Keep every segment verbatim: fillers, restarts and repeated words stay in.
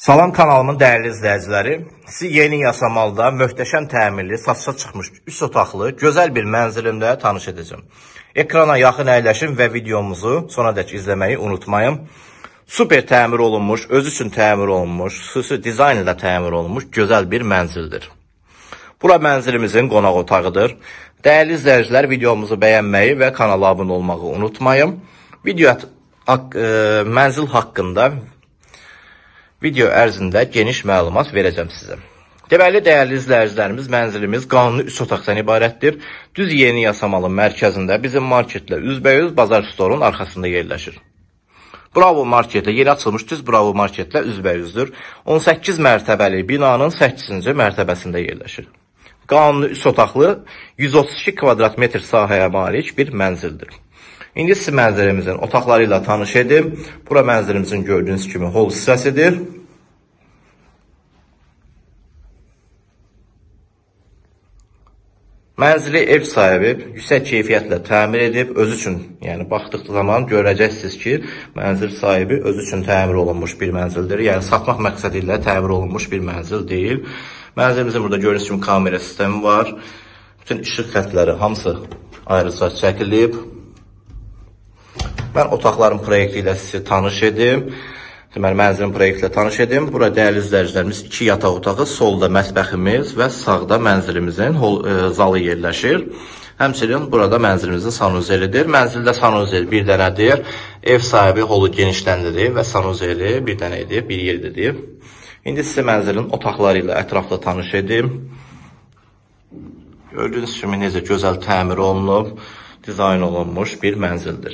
Salam kanalımın dəyərli izləyiciləri, sizi yeni Yasamalda möhtəşəm təmirli, satışa çıxmış üç otaqlı, gözəl bir mənzilimdə tanış edəcəm. Ekrana yaxın əyləşin və videomuzu sonadək izləməyi unutmayın. Super təmir olunmuş, özü üçün təmir olunmuş, xüsusi dizayn ilə təmir olunmuş gözəl bir mənzildir. Bura mənzilimizin qonaq otağıdır. Dəyərli izləyicilər, videomuzu bəyənməyi və kanala abunə olmağı unutmayın. Video haqq, e, mənzil haqqında video ərzində geniş məlumat verəcəm sizə. Deməli, dəyərli izləyicilərimiz, mənzilimiz qanuni üç otaqdan ibarətdir. Düz Yeni Yasamalın mərkəzində bizim marketlə üzbəyüz Bazar Storun arxasında yerləşir. Bravo marketlə, yeni açılmış düz Bravo marketlə üzbəyüzdür. on səkkiz mərtəbəli binanın səkkizinci mərtəbəsində yerləşir. Qanuni üç otaqlı yüz otuz iki kvadrat metr sahəyə malik bir mənzildir. İndi sizi mənzilimizin otaqları ilə tanış edim. Bura mənzilimizin gördüyünüz kimi hol hissəsidir. Mənzili ev sahibi yüksək keyfiyyətlə təmir edib, özü üçün, yəni baxdıqda zaman görəcəksiniz ki, mənzil sahibi özü üçün təmir olunmuş bir mənzildir. Yəni satmaq məqsədi ilə təmir olunmuş bir mənzil deyil. Mənzilimizin burada gördüyünüz kimi kamera sistemi var. Bütün işıq xətləri hamısı ayrıca çəkilib. Mən otaqların proyekti ilə sizi tanış edim. Deməli, mənzilin proyekti ilə tanış edim. Burada dəyərli izləyicilərimiz iki yataq otağı, solda mətbəximiz və sağda mənzilimizin hol, e, zalı yerləşir. Həmçinin burada mənzilimizin sanuzelidir. Mənzildə sanuzeli bir dənədir. Ev sahibi holu genişləndirir və sanuzeli bir dənə edib, bir yerdir. İndi sizə mənzilin otaqları ilə ətraflı tanış edim. Gördüyünüz kimi necə gözəl təmir olunub, dizayn olunmuş bir mənzildir.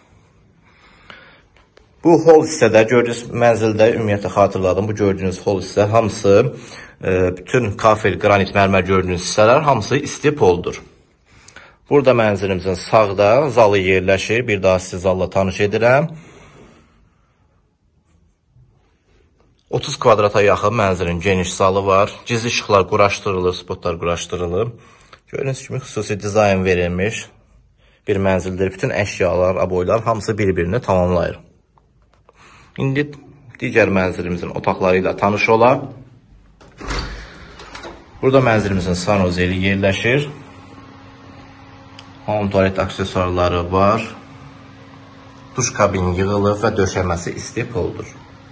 Bu hol hissədə gördüyünüz mənzildə ümumiyyətlə xatırladım. Bu gördüyünüz hol hissə hamısı, e, bütün kafel, qranit, mərmər gördüyünüz hissələr hamısı istipoldur. Burada mənzilimizin sağda zalı yerləşir. Bir daha sizi zalla tanış edirəm. otuz kvadrata yaxın mənzilin geniş zalı var. Gizli işıqlar quraşdırılır, spotlar quraşdırılır. Gördüyünüz kimi xüsusi dizayn verilmiş bir mənzildir. Bütün əşyalar, aboylar hamısı bir-birini tamamlayır. İndi digər mənzilimizin otaqları ilə tanış olaq. Burada mənzilimizin sanuzeli yerləşir. Home tualet aksesuarları var. Duş kabini yığılıb və döşəməsi istipoldur.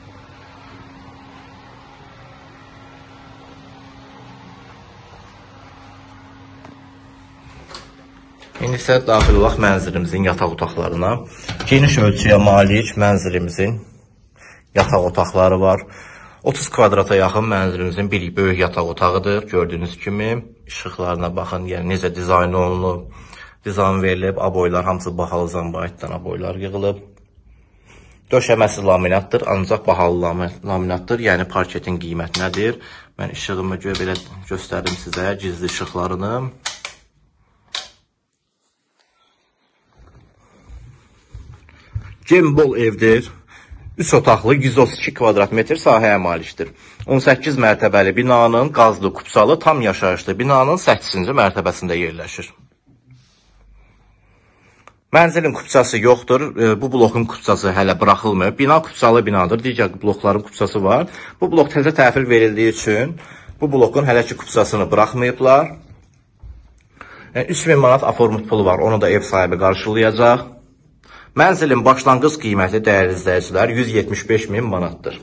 İndi isə daxil olaq mənzilimizin yataq otaqlarına. Geniş ölçüyə malik mənzilimizin yataq otaqları var. otuz kvadrata yaxın mənzilimizin bir böyük yataq otağıdır. Gördüyünüz kimi işıqlarına baxın, yəni necə dizayn olunub, dizayn verilib, aboylar hamısı bahalı zambaytdan aboylar yığılıb. Döşəməsi laminatdır, ancaq bahalı laminatdır. Yəni parketin qiyməti nədir? Mən işığımı belə göstərdim sizə, gizli işıqlarını. Gembol evdir. üç otaqlı yüz otuz iki kvadrat metr sahəyə malikdir. on səkkiz mərtəbəli binanın qazlı kupsalı tam yaşayışlı binanın səkkizinci mərtəbəsində yerləşir. Mənzilin kupçası yoxdur. Bu blokun kupçası hələ buraxılmıyor. Bina kupçalı binadır. Digər blokların kupçası var. Bu blok təzə təhvil verildiyi üçün bu blokun hələ ki kupçasını buraxmayıblar. Yəni, üç min manat aformut pulu var. Onu da ev sahibi qarşılayacaq. Mənzilin başlanğıc qiyməti dəyərli izləyicilər yüz yetmiş beş min manatdır.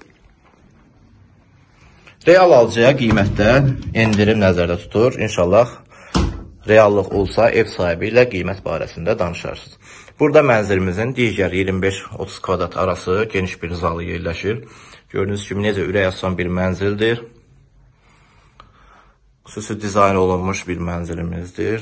Real alıcıya qiymətdə endirim nəzərdə tutur. İnşallah reallıq olsa ev sahibi ilə qiymət barəsində danışarsınız. Burada mənzilimizin digər iyirmi beş otuz kvadrat arası geniş bir zalı yerləşir. Gördüyünüz kimi necə ürək açan bir mənzildir. Xüsusi dizayn olunmuş bir mənzilimizdir.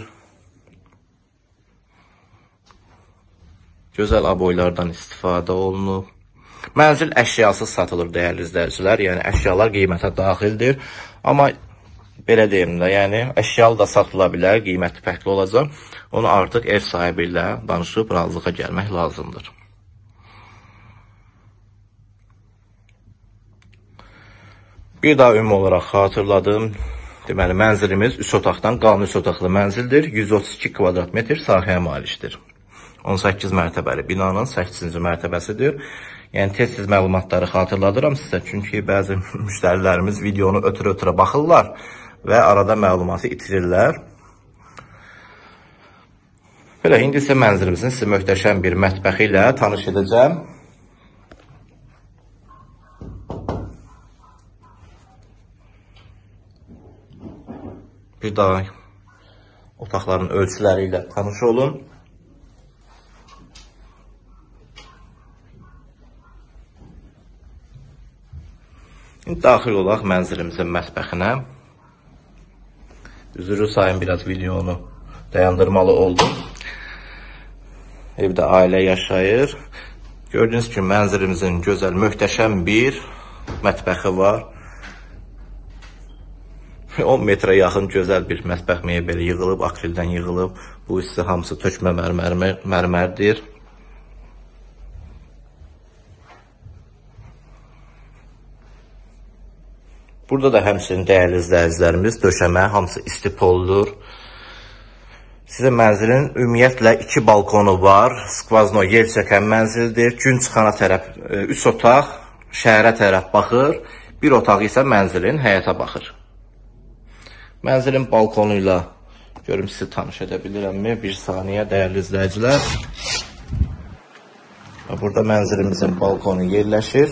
Gözəl aboylardan istifadə olunub. Mənzil əşyasız satılır dəyərli izləyicilər. Yəni əşyalar qiymətə daxildir. Amma belə deyim də, yəni əşyalı da satıla bilər, qiyməti fərqli olacaq. Onu artıq ev sahibi ilə danışıb razılığa gəlmək lazımdır. Bir daha ümumi olaraq xatırladım. Deməli, mənzilimiz üç otaqdan qanuni üç otaqlı mənzildir. yüz otuz iki kvadrat metr sahəyə malikdir. on səkkiz mərtəbəli binanın səkkizinci mərtəbəsidir. Yəni tez-tez məlumatları xatırladıram sizə, çünki bəzi müştərilərimiz videonu ötürə-ötürə baxırlar və arada məlumatı itirirlər. Belə, indi isə mənzilimizin sizə möhtəşəm bir mətbəxi ilə tanış edəcəm. Bir daha otaqların ölçüləri ilə tanış olun. İndi daxil olaq mənzilimizin mətbəxinə. Üzrü sayın, biraz videonu dayandırmalı oldum. Evdə ailə yaşayır. Gördüyünüz kimi mənzilimizin gözəl, möhtəşəm bir mətbəxi var. on metrə yaxın gözəl bir mətbəx mebeli yığılıb, akrildən yığılıb. Bu hissə hamısı tökmə mərmər, mərmərdir. Burada da həmçinin dəyərli izləyicilərimiz, döşəmə hamısı istipoldur. Sizə mənzilin ümumiyyətlə iki balkonu var. Skvazno yer çəkən mənzildir. Gün çıxana tərəf üç otaq şəhərə tərəf baxır. Bir otaq isə mənzilin həyata baxır. Mənzilin balkonu ilə görüm sizi tanış edə bilirəmmi? Bir saniyə dəyərli izləyicilər. Burada mənzilimizin balkonu yerləşir.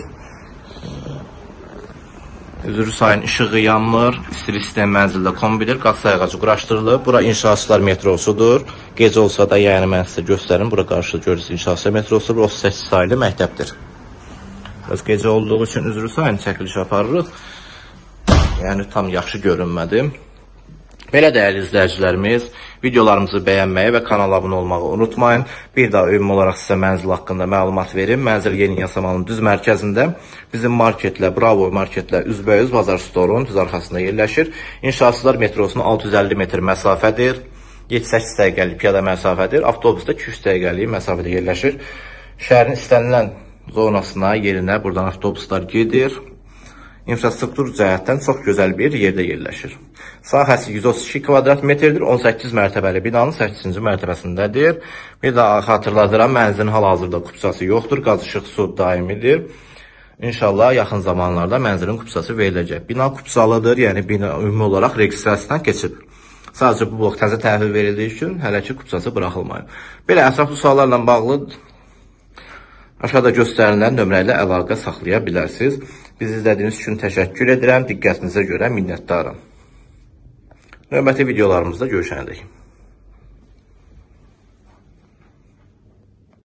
Üzrü sayın, işığı yanmır. İstili sistem mənzildə kombidir. Qaz sayğacı quraşdırılıb. Bura İnşaatçılar metrosudur. Gecə olsa da yəni mən sizə göstərim. Bura qarşıda görürsünüz İnşaatçılar metrosudur. otuz səkkiz saylı məktəbdir. Biraz gecə olduğu üçün üzrü sayın, çəkiliş aparırıq. Yəni tam yaxşı görünmədim. Belə dəyərli izləyicilərimiz, videolarımızı bəyənməyi və kanala abunə olmağı unutmayın. Bir daha ümumi olaraq sizə mənzil haqqında məlumat verim. Mənzil Yeni Yasamalın düz mərkəzində, bizim marketlə, Bravo marketlə üzbəyüz Bazar Storun düz arxasında yerləşir. İnşaatçılar metrosunun altı yüz əlli metr məsafədir. yeddi səkkiz dəqiqəlik piyada məsafədir. Avtobusda iki üç dəqiqəlik məsafədə yerləşir. Şəhərin istənilən zonasına, yerinə buradan avtobuslar gedir. İnfrastruktur cəhətdən çox gözəl bir yerdə yerləşir. Sahəsi yüz otuz iki kvadrat metrdir, on səkkiz mərtəbəli binanın səkkizinci mərtəbəsindədir. Bir daha xatırladıram, mənzilin hal-hazırda kupçası yoxdur, qaz, işıq, su daimidir. İnşallah yaxın zamanlarda mənzilin kupçası veriləcək. Bina kupçalıdır, yəni bina ümumi olaraq registrasiyadan keçib. Sadəcə bu blok təzə təhvil verildiyi üçün hələ ki kupçası buraxılmayıb. Belə ətraflı suallarla bağlı aşağıda göstərilən nömrə ilə əlaqə saxlaya bilərsiniz. Bizi izlədiyiniz üçün təşəkkür edirəm. Diqqətinizə görə minnətdaram. Növbəti videolarımızda görüşənədək.